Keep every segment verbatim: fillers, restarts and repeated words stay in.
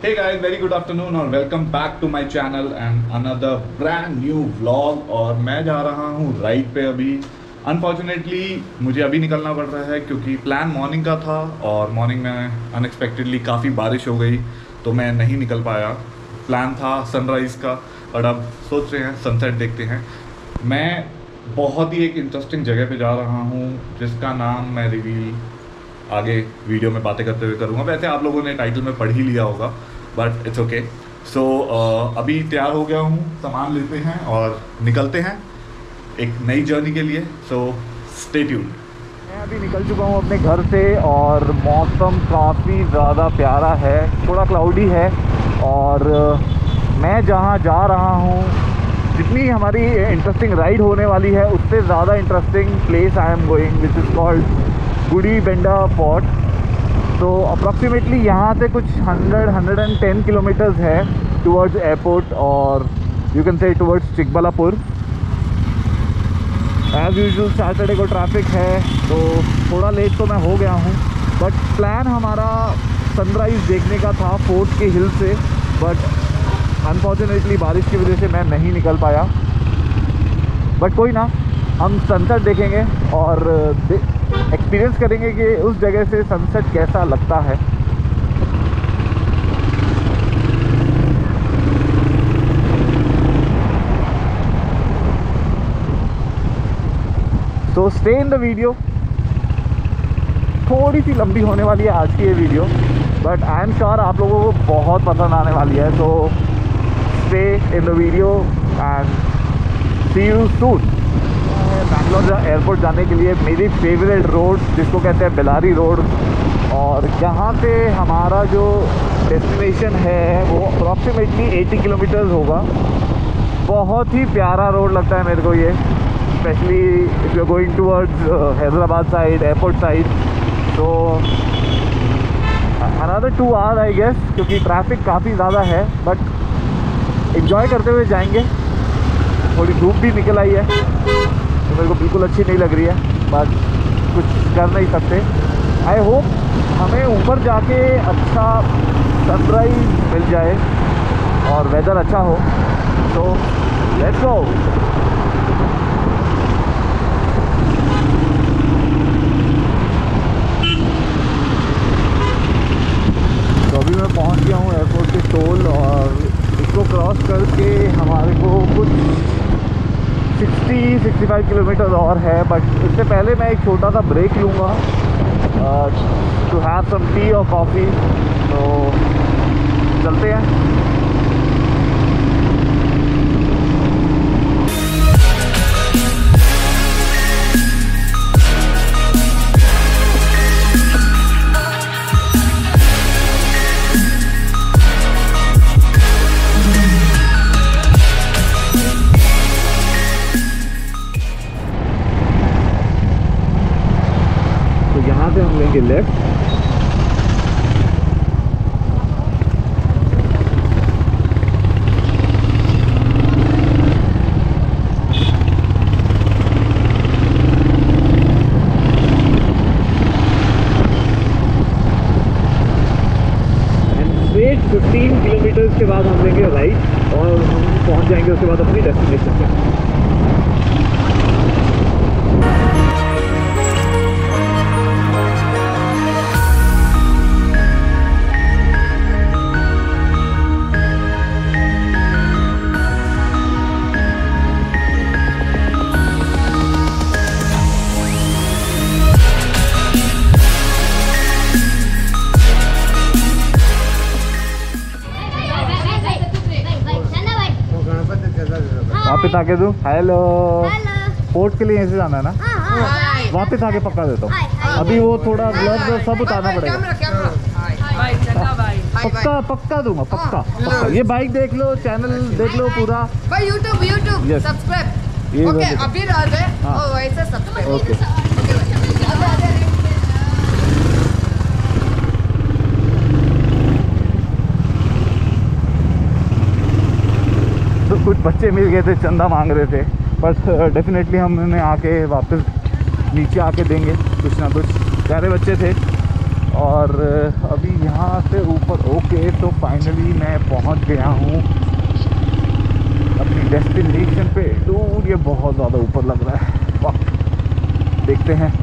Hey guys, very good afternoon और welcome back to my channel and another brand new vlog। और मैं जा रहा हूँ राइड पे अभी। अनफॉर्चुनेटली मुझे अभी निकलना पड़ रहा है क्योंकि प्लान मॉर्निंग का था और मॉर्निंग में अनएक्सपेक्टेडली काफ़ी बारिश हो गई तो मैं नहीं निकल पाया। प्लान था सनराइज़ का और अब सोच रहे हैं सनसेट देखते हैं। मैं बहुत ही एक इंटरेस्टिंग जगह पे जा रहा हूँ जिसका नाम मैं रिवील आगे वीडियो में बातें करते हुए करूँगा। वैसे आप लोगों ने टाइटल में पढ़ ही लिया होगा बट इट्स ओके। सो अभी तैयार हो गया हूँ, सामान लेते हैं और निकलते हैं एक नई जर्नी के लिए। So stay tuned. मैं अभी निकल चुका हूँ अपने घर से और मौसम काफ़ी ज़्यादा प्यारा है, थोड़ा क्लाउडी है और मैं जहाँ जा रहा हूँ जितनी हमारी इंटरेस्टिंग राइड होने वाली है उससे ज़्यादा interesting place I am going which is called Gudibanda fort. तो अप्रॉक्सीमेटली यहाँ से कुछ hundred hundred and ten kilometres है टुवर्ड्स एयरपोर्ट और you can say towards Chikkaballapur. As usual Saturday को ट्रैफिक है तो थोड़ा लेट तो मैं हो गया हूँ बट प्लान हमारा सनराइज़ देखने का था फोर्ट के हिल से बट अनफॉर्चुनेटली बारिश की वजह से मैं नहीं निकल पाया। बट कोई ना, हम सनसेट देखेंगे और एक्सपीरियंस करेंगे कि उस जगह से सनसेट कैसा लगता है। तो स्टे इन द वीडियो। थोड़ी सी लंबी होने वाली है आज की ये video but I am sure आप लोगों को बहुत पसंद आने वाली है। तो stay in the video and see you soon. Bangalore airport जाने के लिए मेरी फेवरेट रोड जिसको कहते हैं बेलारी रोड और यहाँ पे हमारा जो डेस्टिनेशन है वो अप्रॉक्सीमेटली अस्सी किलोमीटर्स होगा। बहुत ही प्यारा रोड लगता है मेरे को ये, specially if you are going towards Hyderabad side, airport side. तो another two hour I guess क्योंकि ट्रैफिक काफ़ी ज़्यादा है बट एंजॉय करते हुए जाएंगे। थोड़ी धूप भी निकल आई है तो मेरे को बिल्कुल अच्छी नहीं लग रही है बट कुछ कर नहीं सकते। आई होप हमें ऊपर जाके अच्छा सनराइज मिल जाए और वेदर अच्छा हो। तो लेट्स गो। तो अभी मैं पहुंच गया हूँ एयरपोर्ट के टोल और इसको क्रॉस करके हमारे को कुछ सिक्सटी सिक्सटी फाइव किलोमीटर और है बट इससे पहले मैं एक छोटा सा ब्रेक लूँगा टू हैव सम टी और कॉफ़ी। तो चलते हैं। हम लेंगे left and straight fifteen kilometres के बाद हम लेंगे राइट और हम पहुंच जाएंगे उसके बाद अपनी डेस्टिनेशन पे। वापिस आके दूँ। हेलो, पोर्ट के लिए ऐसे जाना है ना? वापिस आके पक्का देता हूँ। अभी वो थोड़ा ग्लव्स सब उतारना पड़ेगा। पक्का पक्का दूंगा, पक्का पक्का। ये बाइक देख लो, चैनल देख लो पूरा। भाई यूट्यूब यूट्यूब सब्सक्राइब। ओके अभी डाल दे और वैसे सब्सक्राइब। ओके तो कुछ बच्चे मिल गए थे, चंदा मांग रहे थे बट डेफिनेटली हम उन्हें आके वापस नीचे आके देंगे कुछ ना कुछ। प्यारे बच्चे थे और अभी यहाँ से ऊपर ओके। तो फाइनली मैं पहुँच गया हूँ अपनी डेस्टिनेशन पे। दूर ये बहुत ज़्यादा ऊपर लग रहा है। वाह, देखते हैं।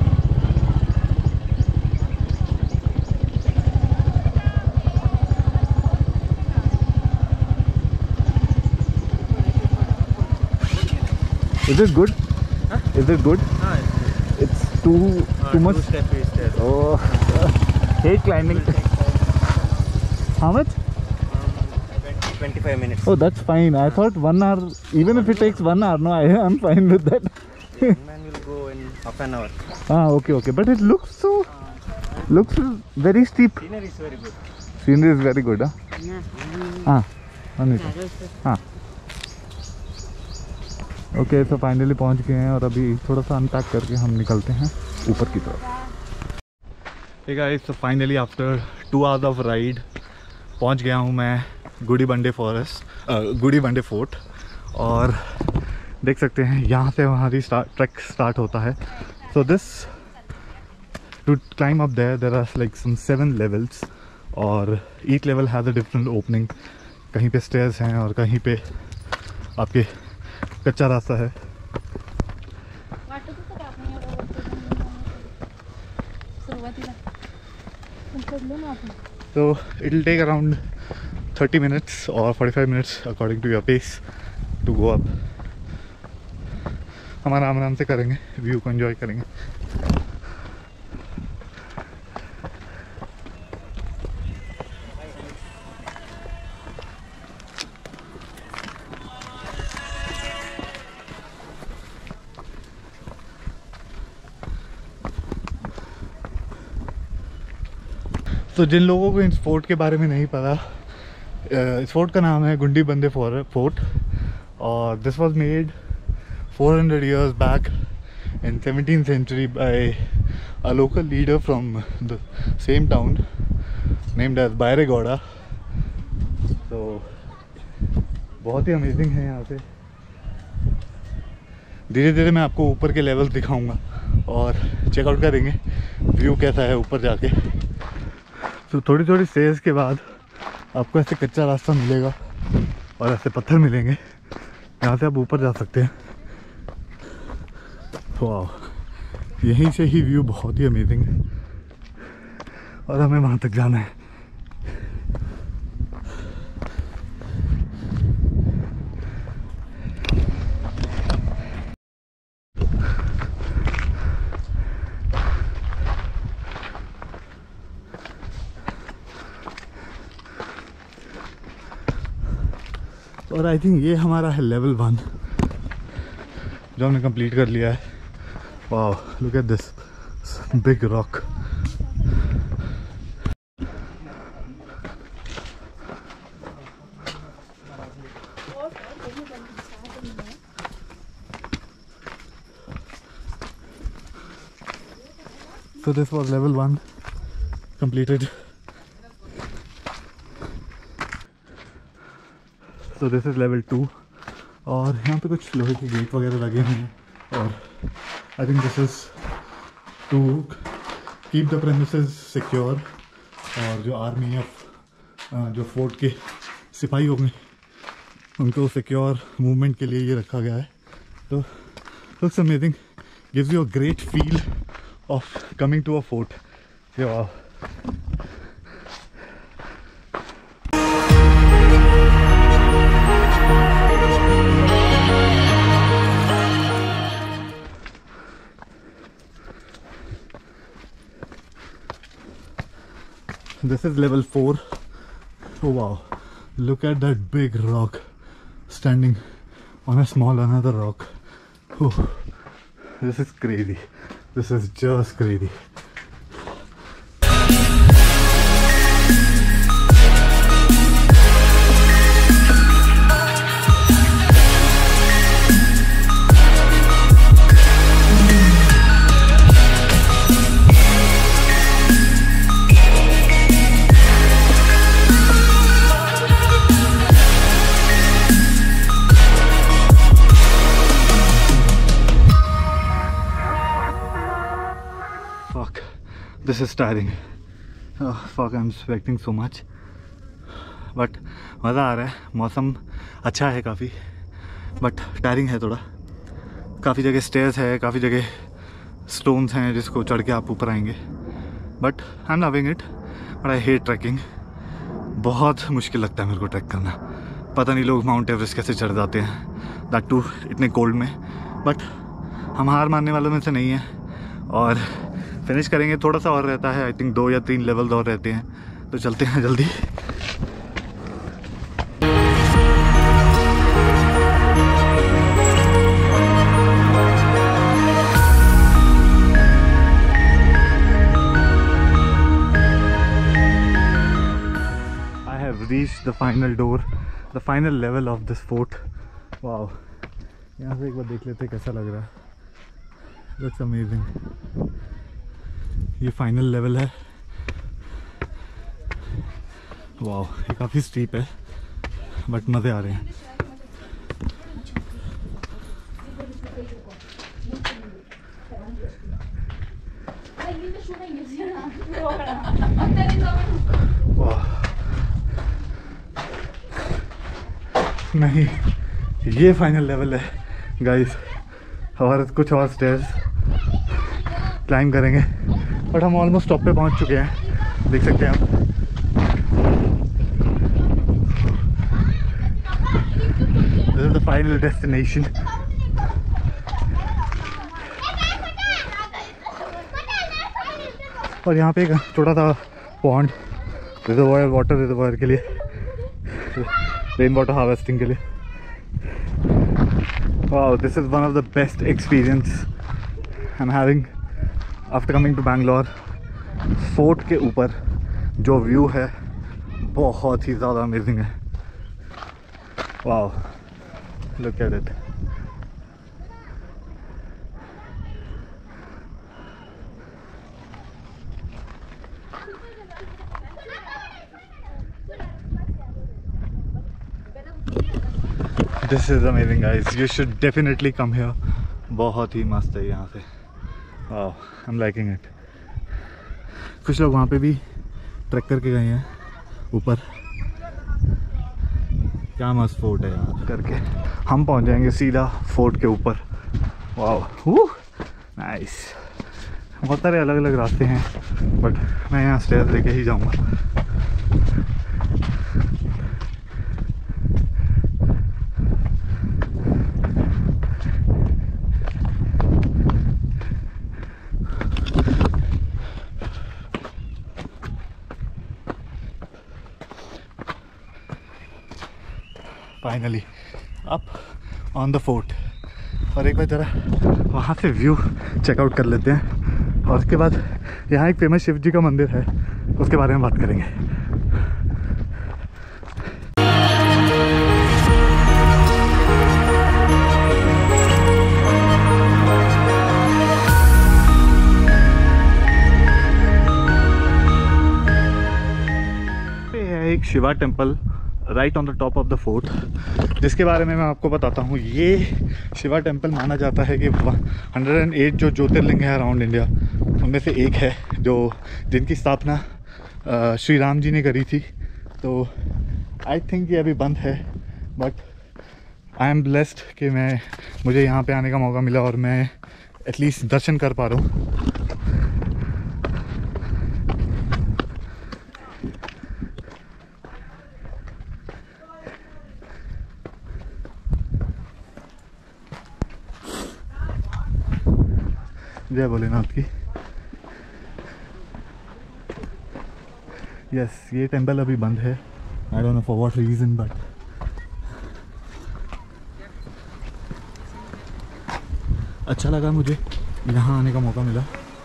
Is it good? Huh? Is it good? Ah, it's, It's too uh, too much. Two step is there. Oh, hate climbing. It will take time, How much? um, twenty, twenty-five minutes. Oh, that's fine. I thought one hour. Even if it takes one hour, no, I am fine with that. The young man will go in half an hour. Ah, okay, okay. But it looks so. Looks very steep. Scenery is very good. Scenery is very good, huh? Ah, one minute. हाँ okay. तो finally पहुंच गए हैं और अभी थोड़ा सा unpack करके हम निकलते हैं ऊपर की तरफ। हे गाइस, तो finally after two hours of ride पहुंच गया हूं मैं गुड़ीबंडे फॉरेस्ट गुड़ीबंडे फोर्ट। और देख सकते हैं यहाँ से हमारी स्टार्ट ट्रैक स्टार्ट होता है। So this to climb up there there are like some seven levels और each level has a different opening. कहीं पे स्टेयर्स हैं और कहीं पे आपके कच्चा रास्ता है। तो it will take around thirty minutes और forty five minutes according to your pace to go up. हम आराम आराम से करेंगे, व्यू को एंजॉय करेंगे। तो जिन लोगों को इस फोर्ट के बारे में नहीं पता, इस फोर्ट का नाम है गुंडीबंदे फोर्ट और this was made four hundred years back in seventeenth century by a local leader from the same town named as Bairegowda। तो बहुत ही अमेजिंग है यहाँ से। धीरे धीरे मैं आपको ऊपर के लेवल दिखाऊंगा और चेकआउट करेंगे व्यू कैसा है ऊपर जाके। तो थोड़ी थोड़ी स्टेज के बाद आपको ऐसे कच्चा रास्ता मिलेगा और ऐसे पत्थर मिलेंगे, यहाँ से आप ऊपर जा सकते हैं। वाह, यहीं से ही व्यू बहुत ही अमेजिंग है और हमें वहाँ तक जाना है। और आई थिंक ये हमारा है लेवल वन जो हमने कंप्लीट कर लिया है। Wow, look at this big rock. So this was level one completed. So this is level two और यहाँ पे कुछ लोहे के गेट वगैरह लगे हुए हैं और I think this is to keep the premises secure. और जो आर्मी ऑफ जो फोर्ट के सिपाही होंगे उनको सिक्योर मूवमेंट के लिए ये रखा गया है। तो looks amazing, gives you a great feel of coming to a fort. वाह, this is level four. Oh wow, look at that big rock standing on a small another rock. Oh, this is crazy. This is just crazy. This is tiring. Fuck I am sweating so much, but मज़ा आ रहा है। मौसम अच्छा है काफ़ी, but tiring है थोड़ा। काफ़ी जगह स्टेयर्स है, काफ़ी जगह स्टोन्स हैं जिसको चढ़ के आप ऊपर आएंगे, but I am loving it. But I hate trekking, बहुत मुश्किल लगता है मेरे को ट्रैक करना। पता नहीं लोग माउंट एवरेस्ट कैसे चढ़ जाते हैं, दैट टू इतने कोल्ड में। बट हम हार मानने वालों में से नहीं हैं और फिनिश करेंगे। थोड़ा सा और रहता है, आई थिंक दो या तीन लेवल और रहते हैं, तो चलते हैं जल्दी। Reached the final door, the final level of this fort. Wow, यहाँ से एक बार देख लेते हैं कैसा लग रहा है। Looks amazing. ये फाइनल लेवल है। वाओ, ये काफ़ी स्टीप है बट मज़े आ रहे हैं। नहीं, ये फाइनल लेवल है गाइस, और कुछ और स्टेयर्स क्लाइंब करेंगे, बट हम ऑलमोस्ट टॉप पे पहुंच चुके हैं, देख सकते हैं आप। This is the final destination. और यहाँ पे एक छोटा सा पॉन्ड, रिजर्वायर, वाटर रिजर्वायर के लिए, रेन वाटर हार्वेस्टिंग के लिए। Wow, this is one of the best experience I am having after coming to Bangalore. Fort के ऊपर जो व्यू है बहुत ही ज़्यादा अमेजिंग है। Wow, look at it. This is amazing guys, you should definitely come here. बहुत ही मस्त है यहाँ से। Wow, I am liking it. कुछ लोग वहाँ पे भी ट्रैक करके गए हैं ऊपर। क्या मस्त फोर्ट है यार। करके हम पहुँच जाएंगे सीधा फोर्ट के ऊपर। Wow, nice. बहुत सारे अलग अलग रास्ते हैं, बट मैं यहाँ स्टेयर्स लेके ही जाऊँगा। Finally up on the fort. और एक बार ज़रा वहाँ से व्यू चेकआउट कर लेते हैं, और उसके बाद यहाँ एक फेमस शिव जी का मंदिर है, उसके बारे में बात करेंगे। एक Shiva temple right on the top of the fort, जिसके बारे में मैं आपको बताता हूँ। ये शिवा टेम्पल माना जाता है कि हंड्रेड एंड एट जो ज्योतिर्लिंग है अराउंड इंडिया, उनमें से एक है, जो जिनकी स्थापना श्री राम जी ने करी थी। तो आई थिंक ये अभी बंद है, बट आई एम ब्लेस्ड कि मैं मुझे यहाँ पे आने का मौका मिला और मैं एटलीस्ट दर्शन कर पा रहा हूँ। जय भोलेनाथ की। यस, ये टेंपल अभी बंद है। I don't know for what reason, but अच्छा लगा मुझे यहाँ आने का मौका मिला।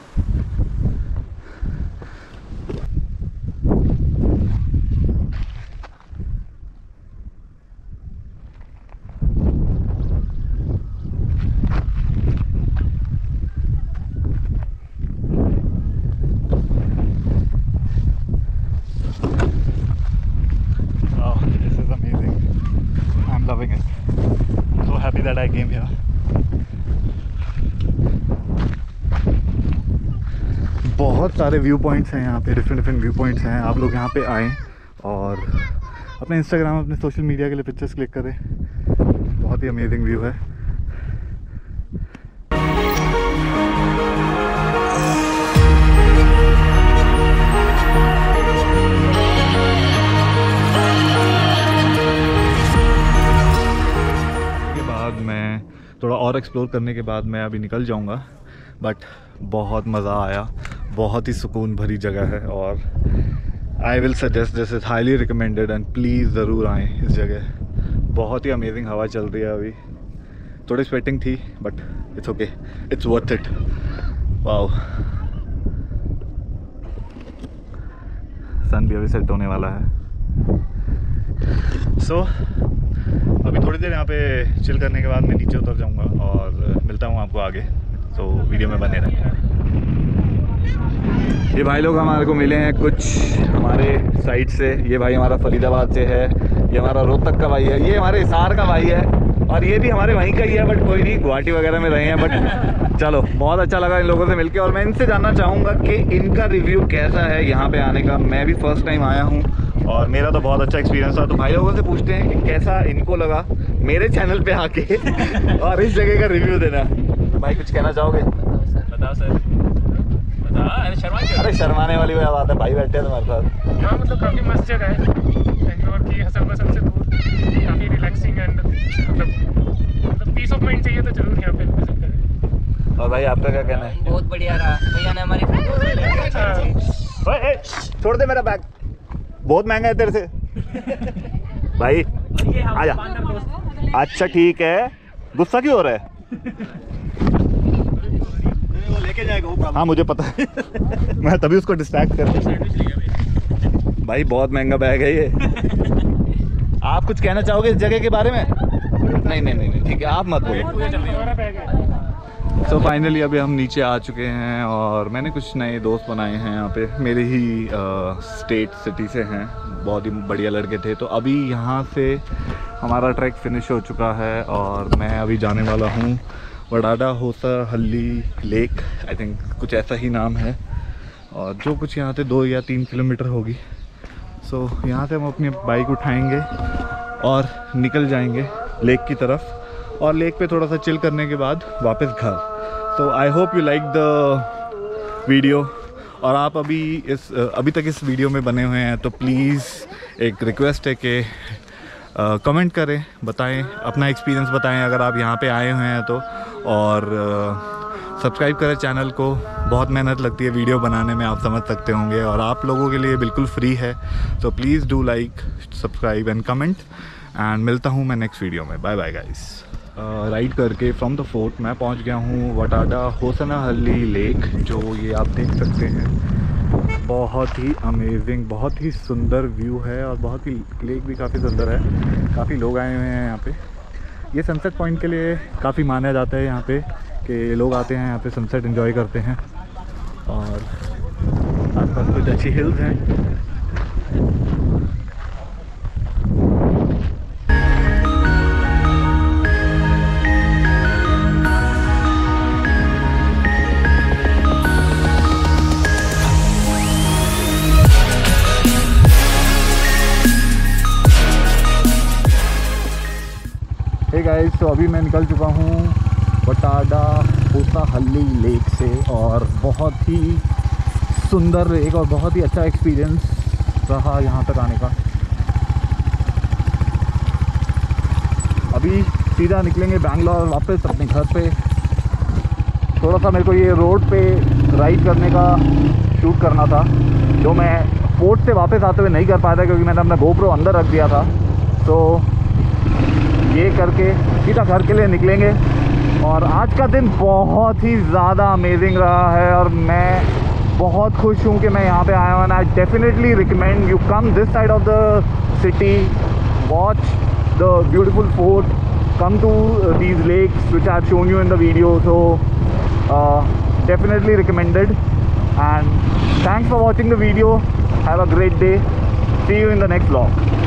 That I came here. बहुत सारे व्यू पॉइंट्स हैं यहाँ पे, डिफरेंट डिफरेंट व्यू पॉइंट्स हैं। आप लोग यहाँ पे आएँ और अपने इंस्टाग्राम, अपने सोशल मीडिया के लिए पिक्चर्स क्लिक करें। बहुत ही अमेजिंग व्यू है। के बाद मैं थोड़ा और एक्सप्लोर करने के बाद मैं अभी निकल जाऊँगा, बट बहुत मज़ा आया, बहुत ही सुकून भरी जगह है और I will suggest this is highly recommended and please ज़रूर आएँ इस जगह। बहुत ही अमेजिंग हवा चल रही है अभी। थोड़ी स्वेटिंग थी but it's okay, it's worth it. Wow, sun भी अभी सेट होने वाला है। सो so, अभी थोड़ी देर यहाँ पे चिल करने के बाद मैं नीचे उतर जाऊँगा और मिलता हूँ आपको आगे। तो so, वीडियो में बने रहें। ये भाई लोग हमारे को मिले हैं कुछ हमारे साइड से। ये भाई हमारा फरीदाबाद से है, ये हमारा रोहतक का भाई है, ये हमारे हिसार का भाई है और ये भी हमारे वहीं का ही है, बट कोई नहीं, गुवाहाटी वगैरह में रहे हैं। बट चलो, बहुत अच्छा लगा इन लोगों से मिलके और मैं इनसे जानना चाहूँगा कि इनका रिव्यू कैसा है यहाँ पे आने का। मैं भी फर्स्ट टाइम आया हूँ और मेरा तो बहुत अच्छा एक्सपीरियंस था। तो भाई लोगों से पूछते हैं कि कैसा इनको लगा मेरे चैनल पे आके और इस जगह का रिव्यू देना। भाई कुछ कहना चाहोगे? बताओ सर, बताओ। अरे शर्मा क्यों? अरे शर्माने वाली बात है, भाई बैठे हैं तुम्हारे साथ। हाँ, मतलब काफ़ी मस्त जगह है, बेंगलोर की हसल बसल से दूर, काफ़ी रिलैक्सिंग एंड मतलब मतलब पीस ऑफ माइंड चाहिए तो जरूर यहाँ पे विजिट करें। और भाई आपका क्या कहना है? बहुत बढ़िया रहा भैया ने हमारी ओए, छोड़ दे मेरा बैग, बहुत महंगा है तेरे से। भाई आजा। अच्छा ठीक है, गुस्सा क्यों हो रहा है? वो लेके जाएगा वो। हाँ मुझे पता है मैं तभी उसको डिस्ट्रैक्ट कर। भाई बहुत महंगा बैग है ये। आप कुछ कहना चाहोगे इस जगह के बारे में? नहीं नहीं नहीं ठीक है, आप मत बोलो। सो so, फाइनली अभी हम नीचे आ चुके हैं और मैंने कुछ नए दोस्त बनाए हैं यहाँ पे, मेरे ही स्टेट सिटी से हैं, बहुत ही बढ़िया लड़के थे। तो अभी यहाँ से हमारा ट्रैक फिनिश हो चुका है और मैं अभी जाने वाला हूँ वडाडा होसाहल्ली लेक, आई थिंक कुछ ऐसा ही नाम है, और जो कुछ यहाँ से दो या तीन किलोमीटर होगी। सो so, यहाँ से हम अपनी बाइक उठाएंगे और निकल जाएंगे लेक की तरफ और लेक पे थोड़ा सा चिल करने के बाद वापस घर। So I hope you like the video. और आप अभी इस अभी तक इस वीडियो में बने हुए हैं तो प्लीज़ एक रिक्वेस्ट है कि कमेंट करें, बताएं अपना एक्सपीरियंस बताएं अगर आप यहाँ पे आए हुए हैं तो, और सब्सक्राइब करें चैनल को। बहुत मेहनत लगती है वीडियो बनाने में, आप समझ सकते होंगे, और आप लोगों के लिए बिल्कुल फ्री है। तो please do like, subscribe and comment, and मिलता हूँ मैं नेक्स्ट वीडियो में। Bye bye guys. राइड करके फ्रॉम द फोर्ट मैं पहुँच गया हूँ वडाडा होसाहल्ली लेक, जो ये आप देख सकते हैं। बहुत ही अमेजिंग, बहुत ही सुंदर व्यू है और बहुत ही लेक भी काफ़ी सुंदर है। काफ़ी लोग आए हुए हैं यहाँ पे। ये सनसेट पॉइंट के लिए काफ़ी माना जाता है यहाँ पे कि लोग आते हैं यहाँ पे सनसेट एंजॉय करते हैं, और आसपास कुछ अच्छी हिल्स हैं। हे गाइस, तो अभी मैं निकल चुका हूँ वडाडा होसाहल्ली लेक से, और बहुत ही सुंदर लेक और बहुत ही अच्छा एक्सपीरियंस रहा यहाँ तक आने का। अभी सीधा निकलेंगे बैंगलोर वापस अपने घर पे। थोड़ा सा मेरे को ये रोड पे राइड करने का शूट करना था, जो मैं फोर्ट से वापस आते हुए नहीं कर पाया था क्योंकि मैंने अपना गोप्रो अंदर रख दिया था। तो ये करके सीधा घर के लिए निकलेंगे। और आज का दिन बहुत ही ज़्यादा अमेजिंग रहा है और मैं बहुत खुश हूँ कि मैं यहाँ पे आया हूँ। And I definitely recommend you come this side of the city, watch the beautiful fort, come to uh, these lakes which I have shown you in the video. So uh, definitely recommended, and thanks for watching the video. Have a great day. See you in the next vlog.